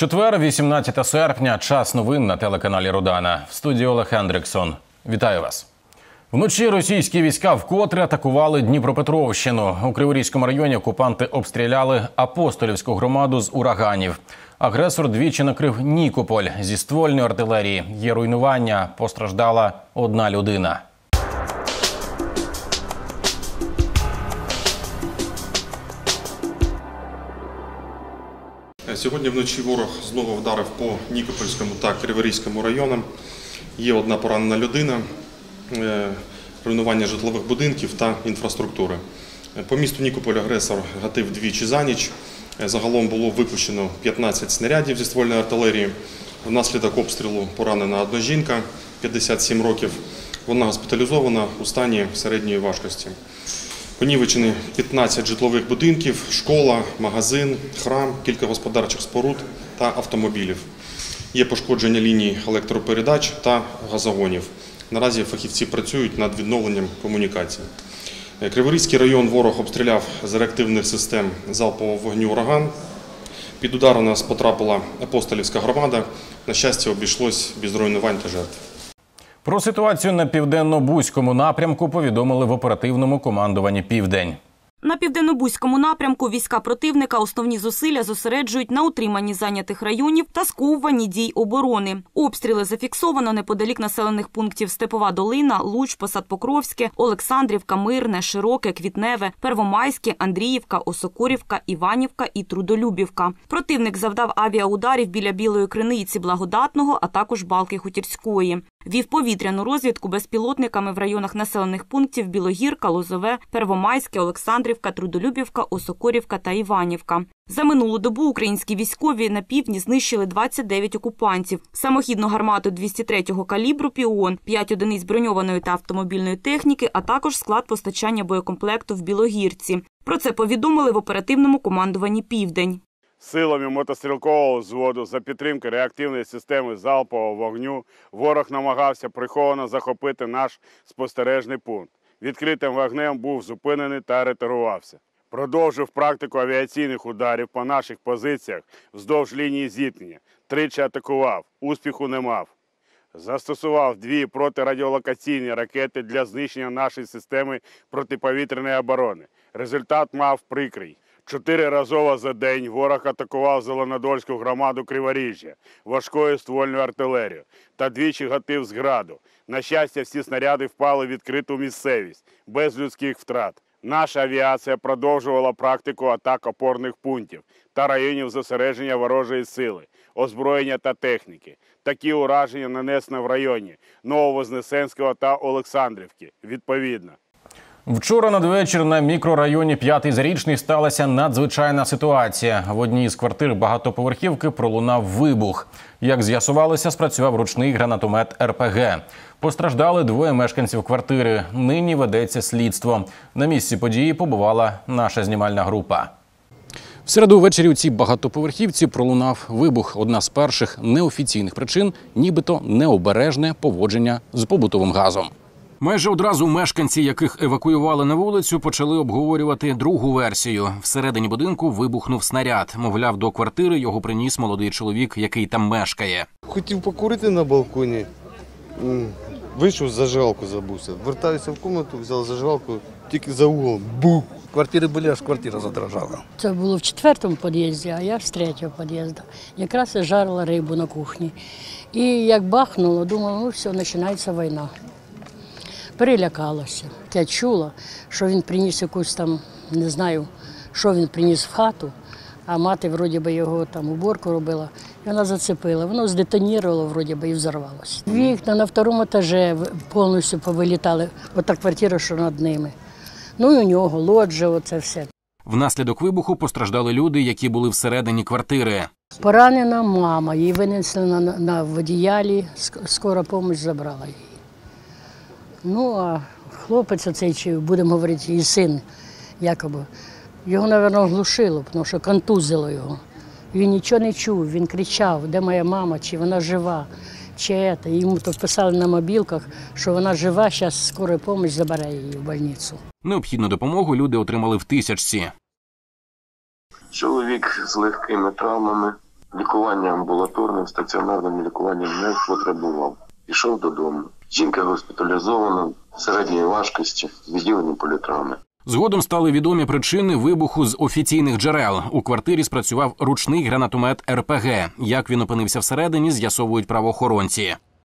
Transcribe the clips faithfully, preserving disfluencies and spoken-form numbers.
Четвер, вісімнадцяте серпня, час новин на телеканалі Родана. В студії Олег Хендриксон. Вітаю вас. Вночі російські війська вкотре атакували Дніпропетровщину. У Криворізькому районі окупанти обстріляли Апостолівську громаду з ураганів. Агресор двічі накрив Нікополь зі ствольної артилерії. Є руйнування, постраждала одна людина. Сьогодні вночі ворог знову вдарив по Нікопольському та Криворізькому районам. Є одна поранена людина, руйнування житлових будинків та інфраструктури. По місту Нікополь агресор гатив двічі за ніч. Загалом було випущено п'ятнадцять снарядів зі ствольної артилерії. Внаслідок обстрілу поранена одна жінка, п'ятдесят сім років. Вона госпіталізована у стані середньої важкості. Понівечені п'ятнадцять житлових будинків, школа, магазин, храм, кілька господарчих споруд та автомобілів. Є пошкодження ліній електропередач та газогонів. Наразі фахівці працюють над відновленням комунікацій. Криворізький район ворог обстріляв з реактивних систем залпового вогню «Ураган». Під удар у нас потрапила Апостолівська громада. На щастя, обійшлось без руйнувань та жертв. Про ситуацію на Південно-Бузькому напрямку повідомили в оперативному командуванні «Південь». На Південно-Бузькому напрямку війська противника основні зусилля зосереджують на утриманні зайнятих районів та сковуванні дій оборони. Обстріли зафіксовано неподалік населених пунктів Степова Долина, Луч, Посад-Покровське, Олександрівка, Мирне, Широке, Квітневе, Первомайське, Андріївка, Осокорівка, Іванівка і Трудолюбівка. Противник завдав авіаударів біля Білої Криниці, Благодатного, а також Балки-Хутірської. Вів повітряну розвідку безпілотниками в районах населених пунктів Білогірка, Лозове, Первомайське, Олександрівка, Трудолюбівка, Осокорівка та Іванівка. За минулу добу українські військові на півдні знищили двадцять дев'ять окупантів, самохідну гармату двісті третього калібру «Піон», п'ять одиниць броньованої та автомобільної техніки, а також склад постачання боєкомплекту в Білогірці. Про це повідомили в оперативному командуванні «Південь». Силами мотострілкового взводу за підтримки реактивної системи залпового вогню ворог намагався приховано захопити наш спостережний пункт. Відкритим вогнем був зупинений та ретирувався. Продовжив практику авіаційних ударів по наших позиціях вздовж лінії зіткнення. Тричі атакував, успіху не мав. Застосував дві протирадіолокаційні ракети для знищення нашої системи протиповітряної оборони. Результат мав прикрий. Чотириразово за день ворог атакував Зеленодольську громаду Криворіжжя важкою ствольною артилерією та двічі гатив з граду. На щастя, всі снаряди впали в відкриту місцевість, без людських втрат. Наша авіація продовжувала практику атак опорних пунктів та районів зосередження ворожої сили, озброєння та техніки. Такі ураження нанесено в районі Нововознесенського та Олександрівки, відповідно. Вчора надвечір на мікрорайоні П'ятий Зарічний сталася надзвичайна ситуація. В одній з квартир багатоповерхівки пролунав вибух. Як з'ясувалося, спрацював ручний гранатомет ер пе ге. Постраждали двоє мешканців квартири. Нині ведеться слідство. На місці події побувала наша знімальна група. В середу ввечері у цій багатоповерхівці пролунав вибух. Одна з перших неофіційних причин – нібито необережне поводження з побутовим газом. Майже одразу мешканці, яких евакуювали на вулицю, почали обговорювати другу версію. Всередині будинку вибухнув снаряд. Мовляв, до квартири його приніс молодий чоловік, який там мешкає. Хотів покурити на балконі, вийшов, зажигалку забувся. Вертаюся в кімнату, взяв зажигалку, тільки за углом – бух! Квартири були, аж квартира задрожала. Це було в четвертому під'їзді, а я з третього під'їзду. Якраз я жарила рибу на кухні. І як бахнуло, думала, ну все, починається війна. Перелякалася. Я чула, що він приніс якусь там, не знаю, що він приніс в хату, а мати, вроді би, його там уборку робила, і вона зацепила. Воно здетонірувало, вроді би, і взорвалося. Вікна на другому етажі повністю повилітали, ота квартира, що над ними. Ну і у нього лоджія, оце все. Внаслідок вибуху постраждали люди, які були всередині квартири. Поранена мама, її винесли на, на водіялі, скора допомога забрала її. Ну, а хлопець оцей, чи будемо говорити, її син, якоби, його, мабуть, оглушило, тому що контузило його. Він нічого не чув, він кричав, де моя мама, чи вона жива, чи це. Йому то писали на мобілках, що вона жива, зараз скора допомога забере її в больницю. Необхідну допомогу люди отримали в Тисячці. Чоловік з легкими травмами Лікування амбулаторним, стаціонарним лікуванням не потребував. Пішов додому. Жінка госпіталізована середньої важкості, відділені політравми. Згодом стали відомі причини вибуху з офіційних джерел. У квартирі спрацював ручний гранатомет ер пе ге. Як він опинився всередині, з'ясовують правоохоронці.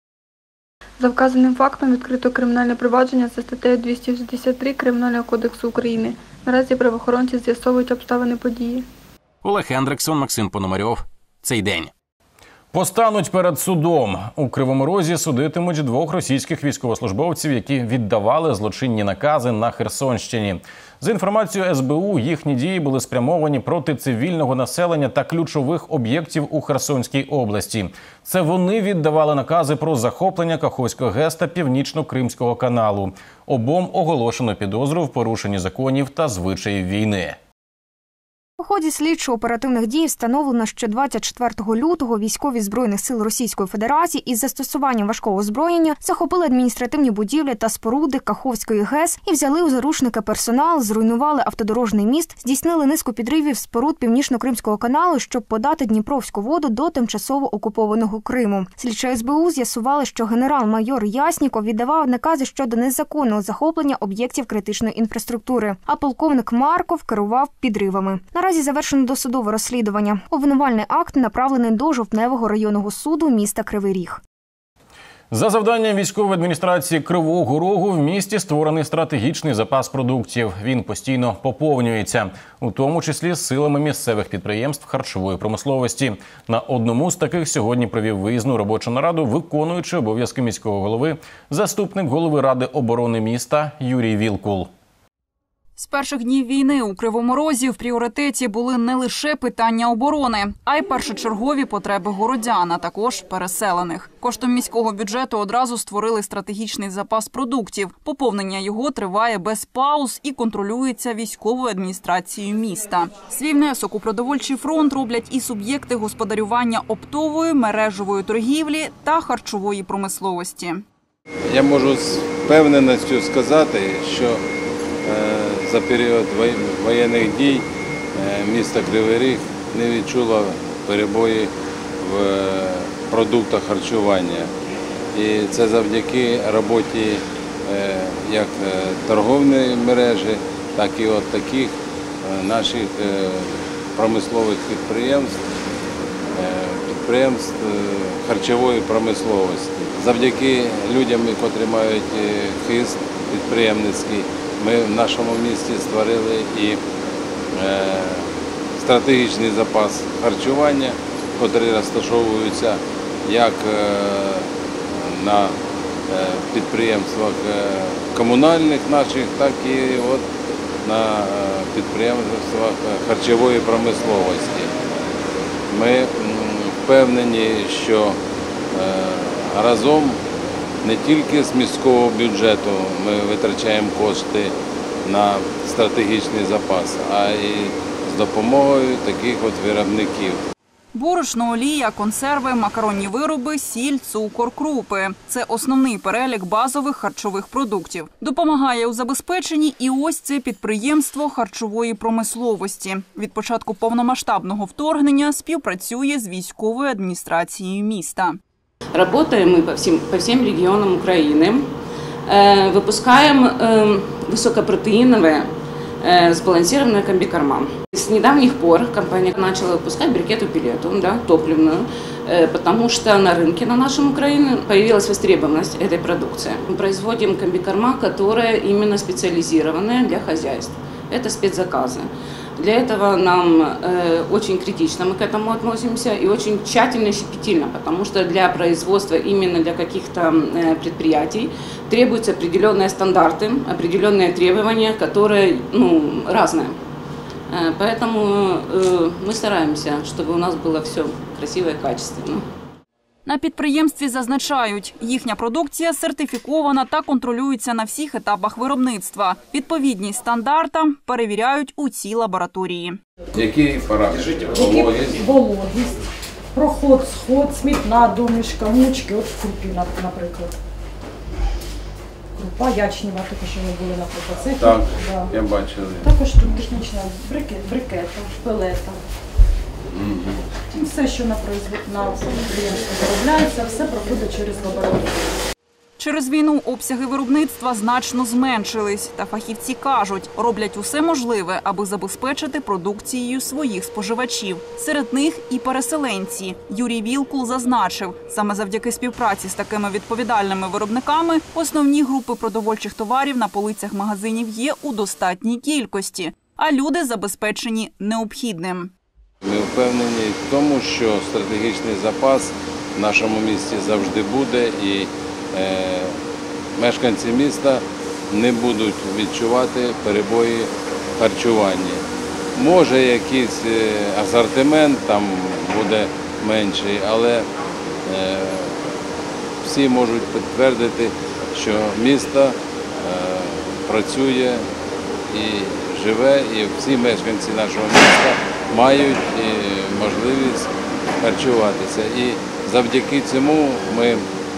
За вказаним фактом відкрито кримінальне провадження за статтею двісті шістдесят три Кримінального кодексу України. Наразі правоохоронці з'ясовують обставини події. Олег Хендриксон, Максим Пономарьов. Цей день. Постануть перед судом. У Кривому Розі судитимуть двох російських військовослужбовців, які віддавали злочинні накази на Херсонщині. За інформацією ес бе у, їхні дії були спрямовані проти цивільного населення та ключових об'єктів у Херсонській області. Це вони віддавали накази про захоплення Каховського ГЕС та Північно-Кримського каналу. Обом оголошено підозру в порушенні законів та звичаїв війни. У ході слідчо-оперативних дій встановлено, що двадцять четвертого лютого військові Збройних сил Російської Федерації із застосуванням важкого озброєння захопили адміністративні будівлі та споруди Каховської ГЕС і взяли у заручники персонал, зруйнували автодорожний міст, здійснили низку підривів споруд Північно-Кримського каналу, щоб подати Дніпровську воду до тимчасово окупованого Криму. Слідчі ес бе у з'ясували, що генерал-майор Ясніков віддавав накази щодо незаконного захоплення об'єктів критичної інфраструктури, а полковник Марков керував підривами. Наразі завершено досудове розслідування. Обвинувальний акт направлений до Жовтневого районного суду міста Кривий Ріг. За завданням військової адміністрації Кривого Рогу в місті створений стратегічний запас продуктів. Він постійно поповнюється, у тому числі з силами місцевих підприємств харчової промисловості. На одному з таких сьогодні провів виїзну робочу нараду, виконуючи обов'язки міського голови, заступник голови Ради оборони міста Юрій Вілкул. З перших днів війни у Кривому Розі в пріоритеті були не лише питання оборони, а й першочергові потреби городян, а також переселених. Коштом міського бюджету одразу створили стратегічний запас продуктів. Поповнення його триває без пауз і контролюється військовою адміністрацією міста. Свій внесок у продовольчий фронт роблять і суб'єкти господарювання оптової, мережевої торгівлі та харчової промисловості. Я можу з впевненістю сказати, що за період воєнних дій місто Кривий Ріг не відчуло перебої в продуктах харчування. І це завдяки роботі як торгової мережі, так і от таких наших промислових підприємств, підприємств харчової промисловості. Завдяки людям, які мають хист підприємницький, ми в нашому місті створили і е, стратегічний запас харчування, який розташовується як е, на е, підприємствах е, комунальних наших, так і от на е, підприємствах харчової промисловості. Ми м, впевнені, що е, разом не тільки з міського бюджету ми витрачаємо кошти на стратегічний запас, а й з допомогою таких от виробників. Борошно, олія, консерви, макаронні вироби, сіль, цукор, крупи – це основний перелік базових харчових продуктів. Допомагає у забезпеченні і ось це підприємство харчової промисловості. Від початку повномасштабного вторгнення співпрацює з військовою адміністрацією міста. Работаем мы по всем, по всем регионам Украины, э, выпускаем э, высокопротеиновое э, сбалансированное комбикорма. С недавних пор компания начала выпускать брикету-пилету, да, топливную, э, потому что на рынке на нашем Украине появилась востребованность этой продукции. Мы производим комбикорма, которые именно специализированные для хозяйств. Это спецзаказы. Для этого нам э, очень критично мы к этому относимся и очень тщательно и щепетильно, потому что для производства именно для каких-то э, предприятий требуются определенные стандарты, определенные требования, которые ну, разные. Э, поэтому э, мы стараемся, чтобы у нас было все красиво и качественно. На підприємстві зазначають, їхня продукція сертифікована та контролюється на всіх етапах виробництва. Відповідність стандартам перевіряють у цій лабораторії. Які параметри? Вологість? Вологість, проход, сход, смітна домішка, мучки, от в крупі, наприклад. Крупа ячнева, також що ми були, наприклад. Це так, да. Я бачив. Також тут технічна брикет, брикета, пелета. І все, що на производ- на підприємстві виробляється, все проходить через лабораторію. Через війну обсяги виробництва значно зменшились. Та фахівці кажуть, роблять усе можливе, аби забезпечити продукцією своїх споживачів. Серед них і переселенці. Юрій Вілкул зазначив, саме завдяки співпраці з такими відповідальними виробниками основні групи продовольчих товарів на полицях магазинів є у достатній кількості, а люди забезпечені необхідним. Ми впевнені в тому, що стратегічний запас в нашому місті завжди буде і е, мешканці міста не будуть відчувати перебої в харчуванні. Може, якийсь асортимент там буде менший, але е, всі можуть підтвердити, що місто е, працює і живе, і всі мешканці нашого міста мають можливість харчуватися. І завдяки цьому ми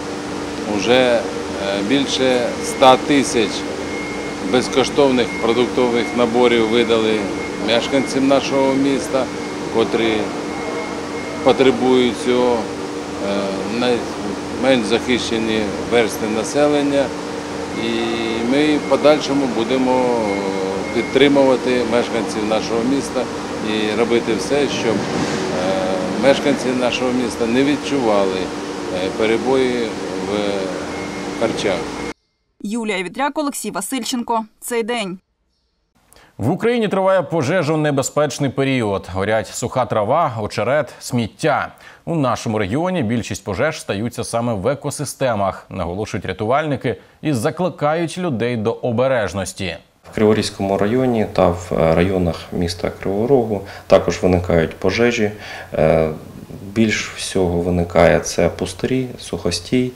вже більше ста тисяч безкоштовних продуктових наборів видали мешканцям нашого міста, котрі потребують цього, найменш захищені верстви населення. І ми в подальшому будемо підтримувати мешканців нашого міста і робити все, щоб мешканці нашого міста не відчували перебої в харчах. Юлія Вітряк, Олексій Васильченко. Цей день. В Україні триває пожежонебезпечний період. Горять суха трава, очерет, сміття. У нашому регіоні більшість пожеж стаються саме в екосистемах, наголошують рятувальники і закликають людей до обережності. В Криворізькому районі та в районах міста Кривого Рогу також виникають пожежі. Більш всього виникає це пустирі, сухостій.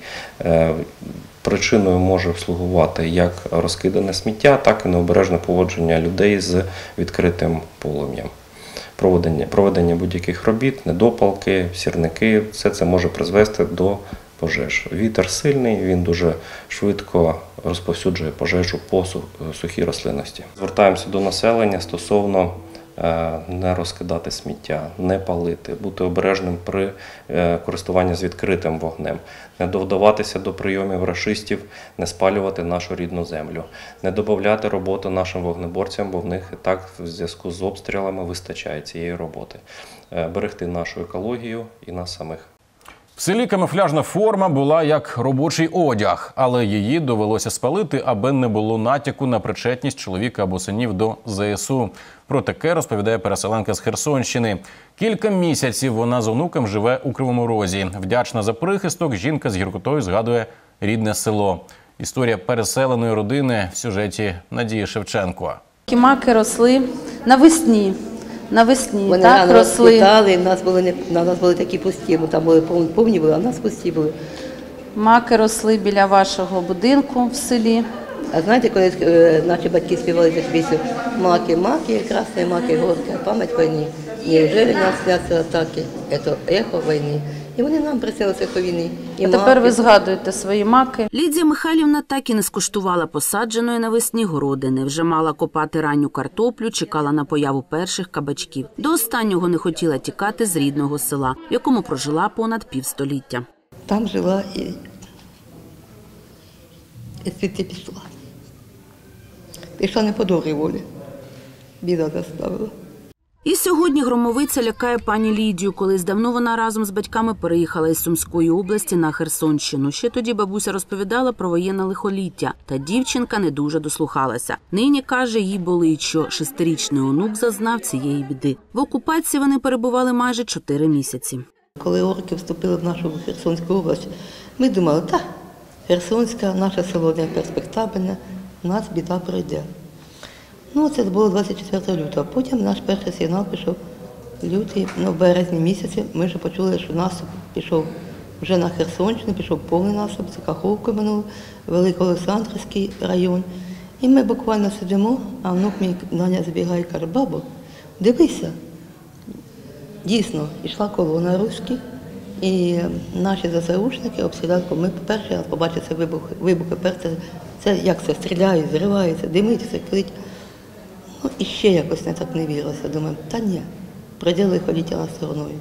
Причиною може слугувати як розкидане сміття, так і необережне поводження людей з відкритим полум'ям. Проведення, проведення будь-яких робіт, недопалки, сірники – все це може призвести до пожеж. Вітер сильний, він дуже швидко розповсюджує пожежу по сухій рослинності. Звертаємося до населення стосовно не розкидати сміття, не палити, бути обережним при користуванні з відкритим вогнем, не довдаватися до прийомів рашистів, не спалювати нашу рідну землю, не додавати роботу нашим вогнеборцям, бо в них і так в зв'язку з обстрілами вистачає цієї роботи. Берегти нашу екологію і нас самих. В селі камуфляжна форма була як робочий одяг, але її довелося спалити, аби не було натяку на причетність чоловіка або синів до зе ес у. Про таке розповідає переселенка з Херсонщини. Кілька місяців вона з онуком живе у Кривому Розі. Вдячна за прихисток, жінка з гіркотою згадує рідне село. Історія переселеної родини в сюжеті Надії Шевченко. Маки росли навесні. Навесні, Вони так, рано росли. розквітали, в нас були, не, на нас були такі пусті, ми там були повні, повні були, а в нас пусті були. Маки росли біля вашого будинку в селі. А знаєте, коли е, наші батьки співали цю пісню «Маки, маки, красні маки, горька, пам'ять війни, неужели нас снятся атаки, це ехо війни». І вони нам присили з ехо війни. І а тепер маки. ви згадуєте свої маки. Лідія Михайлівна так і не скуштувала посадженої навесні городини. Вже мала копати ранню картоплю, чекала на появу перших кабачків. До останнього не хотіла тікати з рідного села, в якому прожила понад півстоліття. Там жила і, і звідти пішла. Пішла не по добрій волі. Біда заставила. І сьогодні громовиця лякає пані Лідію. Колись давно вона разом з батьками переїхала із Сумської області на Херсонщину. Ще тоді бабуся розповідала про воєнне лихоліття. Та дівчинка не дуже дослухалася. Нині, каже, їй болить, що шестирічний онук зазнав цієї біди. В окупації вони перебували майже чотири місяці. Коли орки вступили в нашу Херсонську область, ми думали, так, Херсонська, наше село не перспектабельне, у нас біда пройде. Ну, це було двадцять четвертого лютого. Потім наш перший сигнал пішов лютий, ну, в березні місяці. Ми вже почули, що наступ пішов вже на Херсонщину, пішов повний наступ, це Каховку минув, Великоолександрівський район. І ми буквально сидимо, а внук мій Наня забігає і каже, бабу, дивися. Дійсно, йшла колона руських, і наші ЗСУшники обстріляли. Ми перший раз побачили це вибухи, вибухи перці, це як це стріляють, зриваються, димиться, крить. Ну, і ще якось не так не вірилося. Думаю, та ні, пройде лихоліття нас стороною.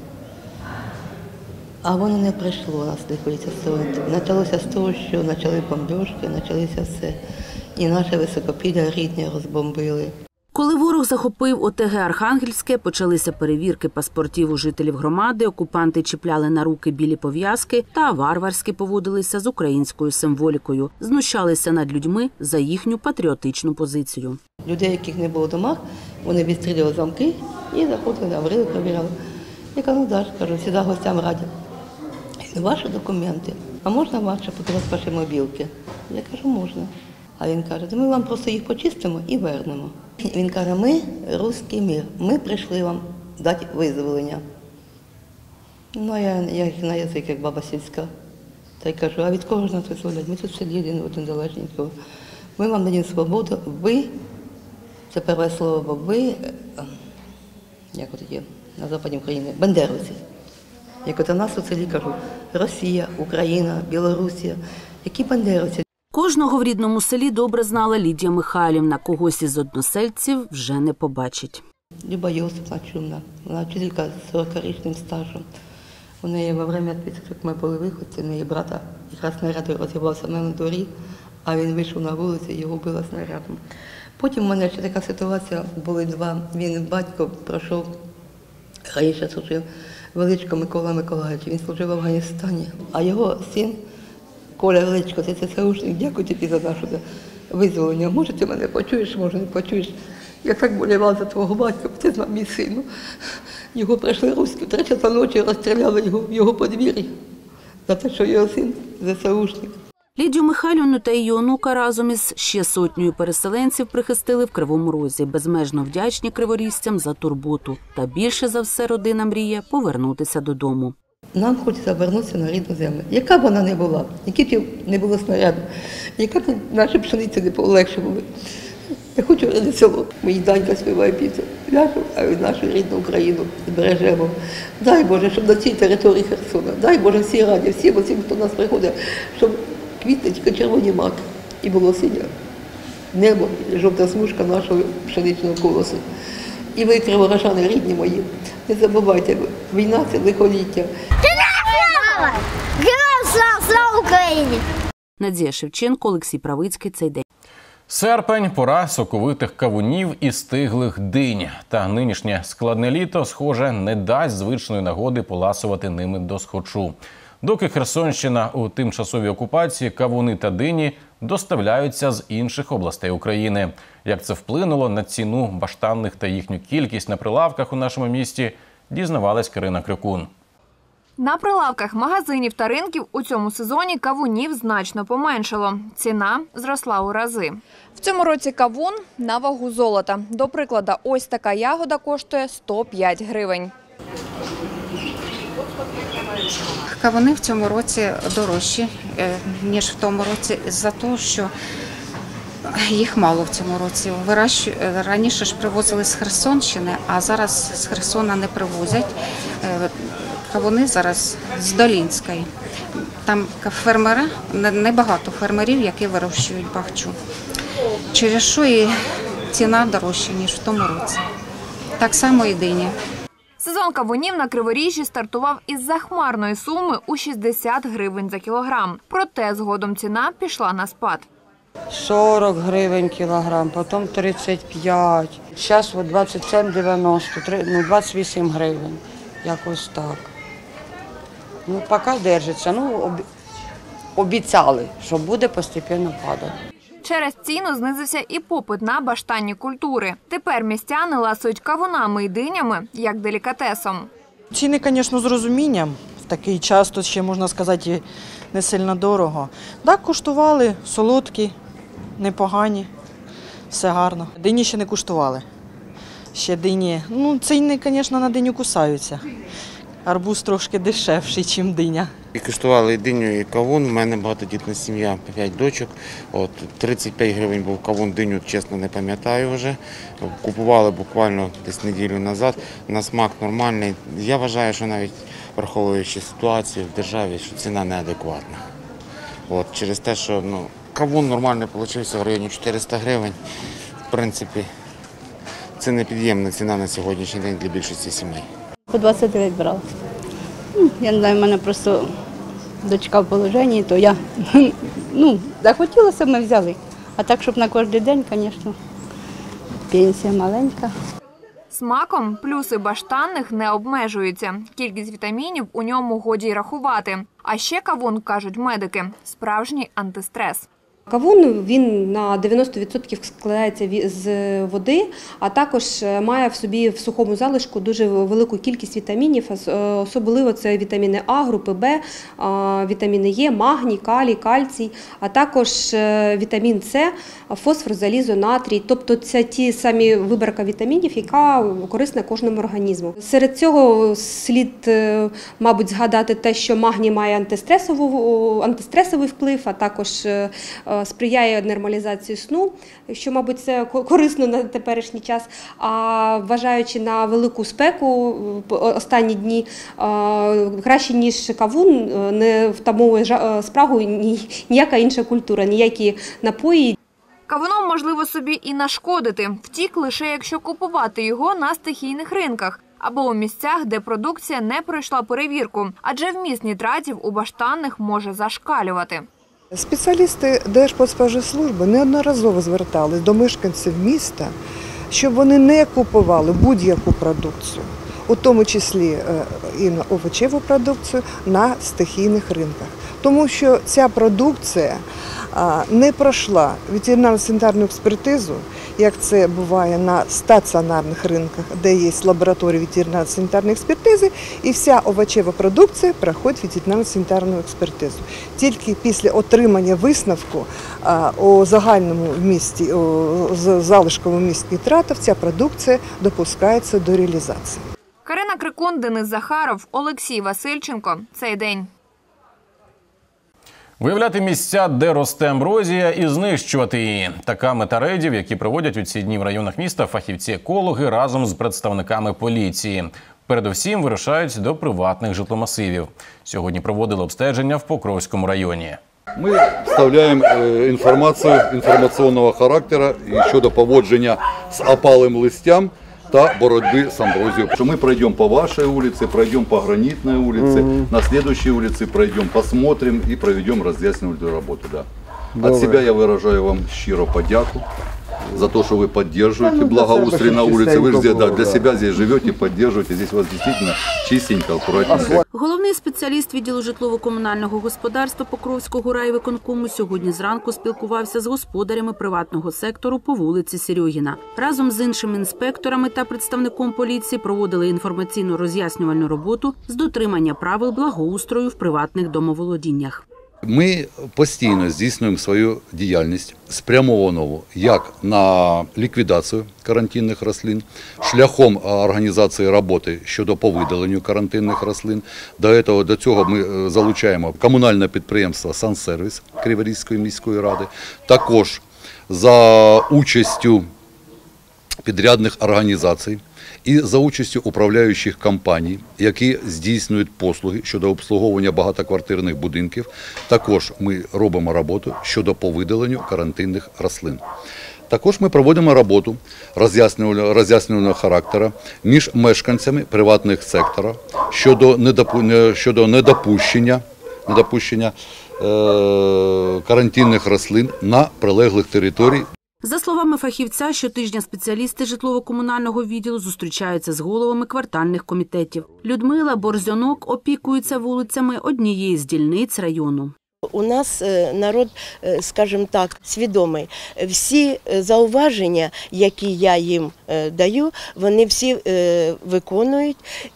А воно не прийшло нас лихоліття стороною. Почалося з того, що почали бомбіжки, почалося все. І наше Високопілля рідне розбомбили. Коли ворог захопив ОТГ Архангельське, почалися перевірки паспортів у жителів громади, окупанти чіпляли на руки білі пов'язки та варварськи поводилися з українською символікою, знущалися над людьми за їхню патріотичну позицію. Людей, яких не було в домах, вони відстрілювали замки і заходили, говорили, перевіряли. Я кажу, ну да, кажу, завжди гостям раді. Ваші документи, а можна ваші, показати ваші мобілки? Я кажу, можна. А він каже, ми вам просто їх почистимо і вернемо. Він каже, ми русський мир, ми прийшли вам дати визволення. Ну, я, я їх на язик, як баба сільська. Та й кажу, а від кого ж нас визволять? Ми тут сиділи один один залежні. Ми вам даємо свободу, ви, це перше слово, ви, як от є, на Западі України, бандеровці. Як от у нас у селі кажу, Росія, Україна, Білорусія, які бандеровці. Кожного в рідному селі добре знала Лідія Михайлівна, когось із односельців вже не побачить. Люба Йосипівна Чумна, вона вчителька з сорокарічним стажем. У неї во время, як ми були виходці, у неї брата якраз снаряд розірвався на дворі, а він вийшов на вулицю і його вбило снарядом. Потім у мене ще така ситуація, були два, він батько пройшов, раніше служив, Величко Микола Миколаївич, він служив в Афганістані, а його син Коля Величко, це ЦСУшник, дякую тобі за наше визволення. Може, ти мене почуєш, може, не почуєш. Я так болівала за твого батька, це знав мій син. Його прийшли руські, в три часа ночі розстріляли його в його подвір'ї за те, що його син ЗСУшник. Лідію Михайлівну та її онука разом із ще сотнею переселенців прихистили в Кривому Розі, безмежно вдячні криворізцям за турботу. Та більше за все родина мріє повернутися додому. Нам хочеться повернутися на рідну землю. Яка б вона не була, які б не було снаряду, яка б наші пшениці не легше були. Я хочу рідне село. Мій Данька співає пісню. Ляжу, а від нашу рідну Україну збережемо. Дай Боже, щоб на цій території Херсона, дай Боже, всі раді, всім, всім, хто до нас приходить, щоб квітне тільки червоні маки і було синє небо, жовта смужка нашого пшеничного колосу. І ви, криворожани, рідні мої, не забувайте, війна – це лихоліття. Героям слава! Слава Україні! Надія Шевченко, Олексій Правицький. Цей день. Серпень – пора соковитих кавунів і стиглих динь. Та нинішнє складне літо, схоже, не дасть звичної нагоди поласувати ними досхочу. Доки Херсонщина у тимчасовій окупації, кавуни та дині доставляються з інших областей України. Як це вплинуло на ціну баштанних та їхню кількість на прилавках у нашому місті, дізнавалась Карина Крюкун. На прилавках магазинів та ринків у цьому сезоні кавунів значно поменшало. Ціна зросла у рази. В цьому році кавун на вагу золота. До прикладу, ось така ягода коштує сто п'ять гривень. Кавуни в цьому році дорожчі, ніж в тому році, за те, що їх мало в цьому році. Вирощу... Раніше ж привозили з Херсонщини, а зараз з Херсона не привозять. Кавуни зараз з Долінської. Там фермери, небагато фермерів, які вирощують бахчу. Через що і ціна дорожча, ніж в тому році. Так само і дині. Сезон кавунів на Криворіжжі стартував із захмарної суми у шістдесят гривень за кілограм. Проте згодом ціна пішла на спад. сорок гривень кілограм, потім тридцять п'ять. Зараз двадцять сім дев'яносто, ну двадцять вісім гривень. Якось так. Ну, поки держиться. Ну, обіцяли, що буде постійно падати. Через ціну знизився і попит на баштанні культури. Тепер містяни ласують кавунами і динями, як делікатесом. Ціни, звісно, з розумінням. В такий час тут ще, можна сказати, не сильно дорого. Так, куштували, солодкі, непогані, все гарно. Дині ще не куштували. Ще дині, ну, ціни, звісно, на диню кусаються. Арбуз трошки дешевший, ніж диня. І куштували і диню, і кавун. У мене багатодітна сім'я, п'ять дочок. От, тридцять п'ять гривень був кавун, диню, чесно, не пам'ятаю вже. Купували буквально десь неділю назад. На смак нормальний. Я вважаю, що навіть враховуючи ситуацію в державі, що ціна неадекватна. От, через те, що ну, кавун нормальний вийшов в районі чотириста гривень. В принципі, Це непід'ємна ціна на сьогоднішній день для більшості сімей. По двадцять дев'ять брала. Я не знаю, в мене просто дочка в положенні, то я, ну, захотілося, ми взяли. А так, щоб на кожен день, звісно, пенсія маленька. Смаком плюси баштанних не обмежуються. Кількість вітамінів у ньому годі й рахувати. А ще кавун, кажуть медики, справжній антистрес. Кавун, він на дев'яносто відсотків складається з води, а також має в собі в сухому залишку дуже велику кількість вітамінів, особливо це вітаміни А, групи Б, вітаміни Е, магній, калій, кальцій, а також вітамін С, фосфор, залізо, натрій. Тобто це ті самі вибірка вітамінів, яка корисна кожному організму. Серед цього слід, мабуть, згадати те, що магній має антистресовий вплив, а також сприяє нормалізації сну, що, мабуть, це корисно на теперішній час. А вважаючи на велику спеку останні дні, краще, ніж кавун, не втамовує спрагу ніяка інша культура, ніякі напої. Кавуном можливо собі і нашкодити. Втік лише якщо купувати його на стихійних ринках або у місцях, де продукція не пройшла перевірку, адже вміст нітратів у баштанних може зашкалювати. Спеціалісти Держпродспоживслужби неодноразово звертались до мешканців міста, щоб вони не купували будь-яку продукцію, у тому числі і на овочеву продукцію, на стихійних ринках. Тому що ця продукція не пройшла ветеринарно-санітарну експертизу, як це буває на стаціонарних ринках, де є лабораторії ветеринарно-санітарної експертизи, і вся овочева продукція проходить ветеринарно-санітарну експертизу. Тільки після отримання висновку у загальному вмісті, у залишковому вмісті нітратів, ця продукція допускається до реалізації. Карина Крикун, Денис Захаров, Олексій Васильченко. Цей день. Виявляти місця, де росте амброзія, і знищувати її. Така мета рейдів, які проводять у ці дні в районах міста фахівці-екологи разом з представниками поліції. Передусім вирушають до приватних житломасивів. Сьогодні проводили обстеження в Покровському районі. Ми вставляємо інформацію інформаційного характеру щодо поводження з опалим листям та боротьби з амброзією. Ми пройдемо по вашій вулиці, пройдемо по Гранітній вулиці, mm-hmm. на слідчій вулиці пройдемо, посмотрим і проведемо роз'яснювальну роботу. Да. Від себе я виражаю вам щиро подяку за то, что вы поддерживаете благоустрой на улице. Вы же да, для себя здесь живете, поддерживаете. Здесь у вас действительно чистенько, аккуратненько. Головний спеціаліст відділу житлово-комунального господарства Покровського райвиконкому сьогодні зранку спілкувався з господарями приватного сектору по вулиці Серьогіна. Разом з іншими інспекторами та представником поліції проводили інформаційно-роз'яснювальну роботу з дотримання правил благоустрою в приватних домоволодіннях. Ми постійно здійснюємо свою діяльність спрямовану як на ліквідацію карантинних рослин, шляхом організації роботи щодо повидаленню карантинних рослин. До цього, до цього ми залучаємо комунальне підприємство «Сансервіс» Криворізької міської ради, також за участю підрядних організацій і за участю управляючих компаній, які здійснюють послуги щодо обслуговування багатоквартирних будинків. Також ми робимо роботу щодо повидаленню карантинних рослин. Також ми проводимо роботу роз'яснювального, роз'яснювального характеру між мешканцями приватних секторів щодо, недопу, щодо недопущення, недопущення е, карантинних рослин на прилеглих територіях. За словами фахівця, щотижня спеціалісти житлово-комунального відділу зустрічаються з головами квартальних комітетів. Людмила Борзьонок опікується вулицями однієї з дільниць району. У нас народ, скажімо так, свідомий. Всі зауваження, які я їм даю, вони всі виконують.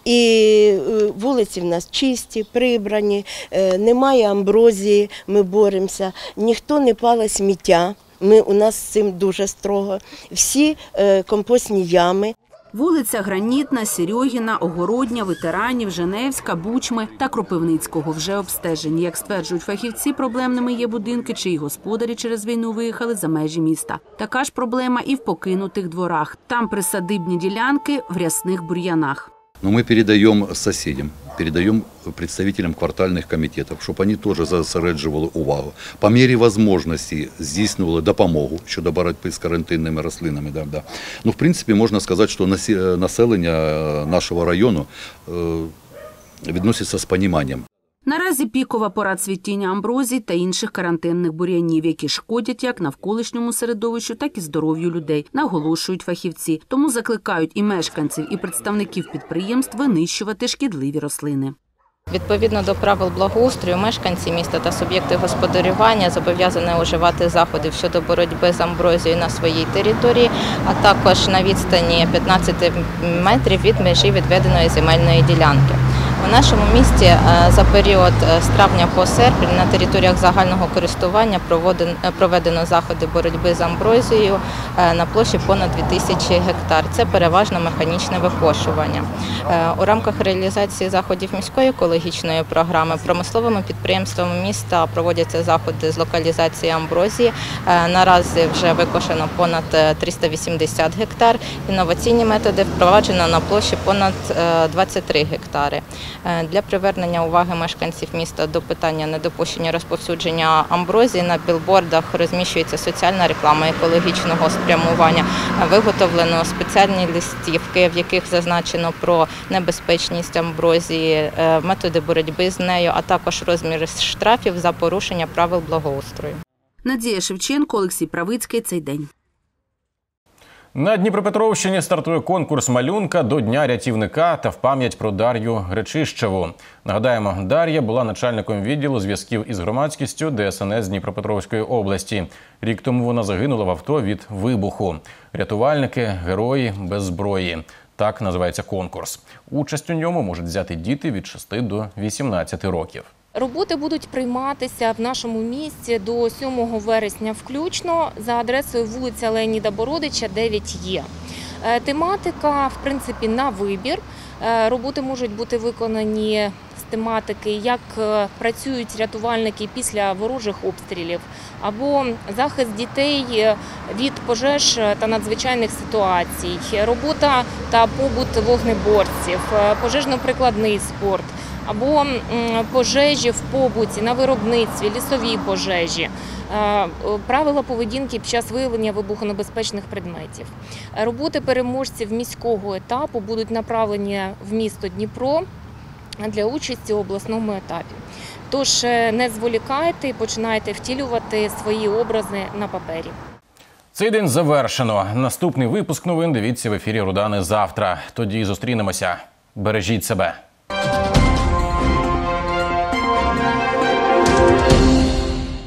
І вулиці в нас чисті, прибрані, немає амброзії, ми боремося, ніхто не палить сміття. Ми, у нас з цим дуже строго. Всі е, компостні ями. Вулиця Гранітна, Серьогіна, Огородня, Ветеранів, Женевська, Бучми та Кропивницького вже обстежені. Як стверджують фахівці, проблемними є будинки, чиї господарі через війну виїхали за межі міста. Така ж проблема і в покинутих дворах. Там присадибні ділянки в рясних бур'янах. но мы передаем соседям, передаем представителям квартальных комитетов, щоб вони теж зосереджували увагу. По мірі можливості здійснювали допомогу щодо боротьби з карантинними рослинами. Да, да. Ну, в принципі, можна сказати, що населення нашого району відноситься з розумінням. Наразі пікова пора цвітіння амброзій та інших карантинних бур'янів, які шкодять як навколишньому середовищу, так і здоров'ю людей, наголошують фахівці. Тому закликають і мешканців, і представників підприємств винищувати шкідливі рослини. Відповідно до правил благоустрою, мешканці міста та суб'єкти господарювання зобов'язані вживати заходів щодо боротьби з амброзією на своїй території, а також на відстані п'ятнадцять метрів від межі відведеної земельної ділянки. У нашому місті за період з травня по серпень на територіях загального користування проведено заходи боротьби з амброзією на площі понад дві тисячі гектар. Це переважно механічне викошування. У рамках реалізації заходів міської екологічної програми промисловими підприємствами міста проводяться заходи з локалізації амброзії. Наразі вже викошено понад триста вісімдесят гектар. Інноваційні методи впроваджено на площі понад двадцять три гектари. Для привернення уваги мешканців міста до питання недопущення розповсюдження амброзії на білбордах розміщується соціальна реклама екологічного спрямування. Виготовлено спеціальні листівки, в яких зазначено про небезпечність амброзії, методи боротьби з нею, а також розміри штрафів за порушення правил благоустрою. Надія Шевченко, Олексій Правицький. Цей день. На Дніпропетровщині стартує конкурс малюнка до Дня рятівника та в пам'ять про Дар'ю Гречищеву. Нагадаємо, Дар'я була начальником відділу зв'язків із громадськістю Де Ес Ен Ес Дніпропетровської області. Рік тому вона загинула в авто від вибуху. Рятувальники – герої без зброї. Так називається конкурс. Участь у ньому можуть взяти діти від шести до вісімнадцяти років. Роботи будуть прийматися в нашому місті до сьомого вересня включно за адресою вулиця Леоніда Бородича, дев'ять Є. Тематика, в принципі, на вибір. Роботи можуть бути виконані з тематики, як працюють рятувальники після ворожих обстрілів, або захист дітей від пожеж та надзвичайних ситуацій, робота та побут вогнеборців, пожежно-прикладний спорт, або пожежі в побуті, на виробництві, лісові пожежі, правила поведінки під час виявлення вибухонебезпечних предметів. Роботи переможців міського етапу будуть направлені в місто Дніпро для участі у обласному етапі. Тож не зволікайте і починайте втілювати свої образи на папері. Цей день завершено. Наступний випуск новин дивіться в ефірі Рудани завтра. Тоді зустрінемося. Бережіть себе.